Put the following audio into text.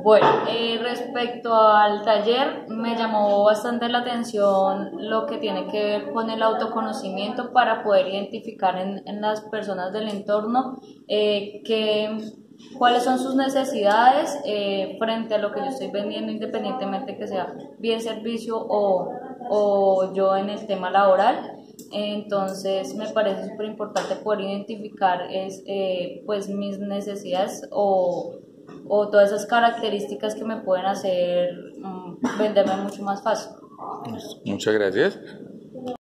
Bueno, respecto al taller, me llamó bastante la atención lo que tiene que ver con el autoconocimiento para poder identificar en las personas del entorno cuáles son sus necesidades frente a lo que yo estoy vendiendo, independientemente que sea bien servicio o yo en el tema laboral. Entonces me parece súper importante poder identificar pues mis necesidades o todas esas características que me pueden hacer venderme mucho más fácil. Muchas gracias.